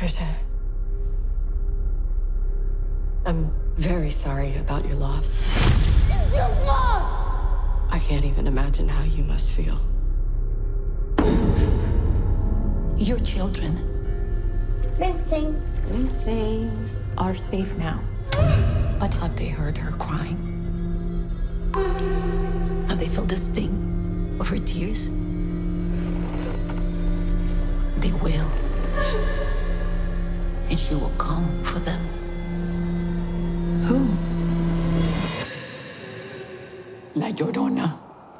Trisha, I'm very sorry about your loss. It's your fault! I can't even imagine how you must feel. Your children Rinsing. are safe now. But have they heard her crying? Have they felt the sting of her tears? They will. And she will come for them. Who? La Llorona.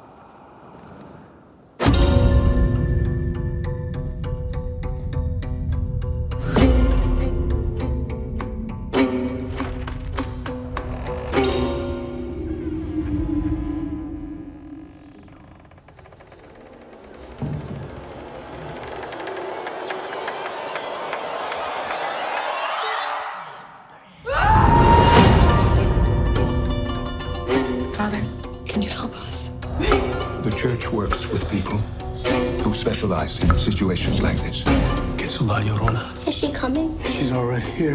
Father, can you help us? The church works with people who specialize in situations like this. Get to La Llorona. Is she coming? She's already here.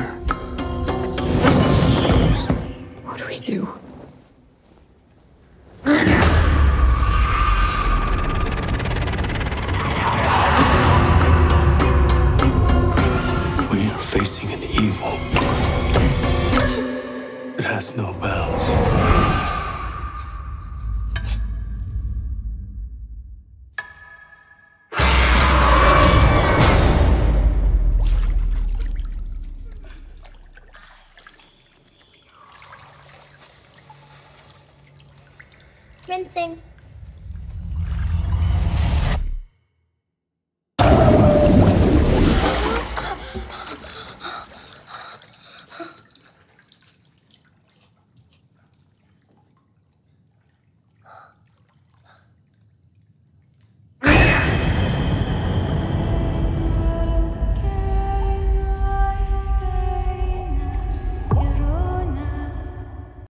What do we do? We are facing an evil